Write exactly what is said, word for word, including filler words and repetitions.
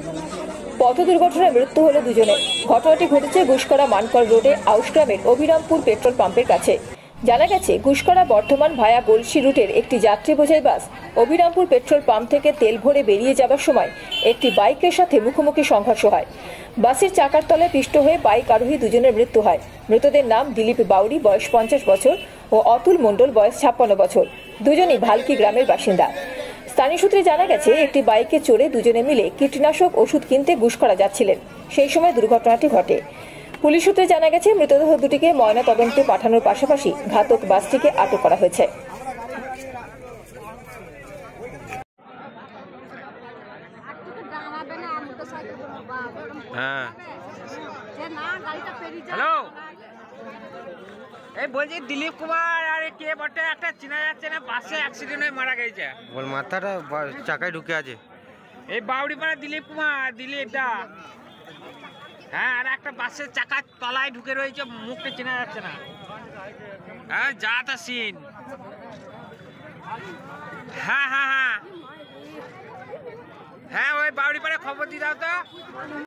পথ দুর্ঘটনায় মৃত্যু হলো দুজনের। ঘটনাটি ঘটেছে গুসকরা মানকর রোডে আউশগ্রামের অভিরামপুর পেট্রোল পাম্পের কাছে। জানা গেছে, গুসকরা বর্ধমান ভায়া গলসি রুটের একটি যাত্রী বোঝাই বাস অভিরামপুর পেট্রোল পাম্প থেকে তেল ভরে বেরিয়ে যাবার সময় একটি বাইকের সাথে মুখোমুখি সংঘর্ষ হয়। বাসের চাকার তলায় পিষ্ট হয়ে বাইক আরোহী দুজনের মৃত্যু হয়। মৃতদের নাম দিলীপ বাউরি, বয়স পঞ্চাশ বছর, ও অতুল মণ্ডল, বয়স ছাপ্পান্ন বছর। দুজনই ভালকি গ্রামের বাসিন্দা। স্থানীয় সূত্রে জানা গেছে, একটি বাইকে চড়ে দুজনে মিলে কীটনাশক ওষুধ কিনতে গুসকরা যাচ্ছিলেন। সেই সময় দুর্ঘটনাটি ঘটে। পুলিশ সূত্রে জানা গেছে, মৃতদেহ দুটিকে ময়নাতদন্তে পাঠানোর পাশাপাশি ঘাতক বাসটিকে আটক করা হয়েছে। হ্যালো, এই বলছি দিলীপ কুমার আর কে বটে একটা চেনা যাচ্ছে না, বাসে অ্যাক্সিডেন্ট হয়ে মারা গেছে। বল মাথাটা চাকায় ঢুকে আছে। এই বাউড়িপাড়া দিলীপ কুমার, দিলীপ দা। হ্যাঁ, আর একটা বাসের চাকার তলায় ঢুকে রয়েছে, মুখটা চেনা যাচ্ছে না। হ্যাঁ, যা তা সিন। হ্যাঁ হ্যাঁ হ্যাঁ হ্যাঁ ওই বাউড়িপাড়ায় খবর দিয়ে দাও তো।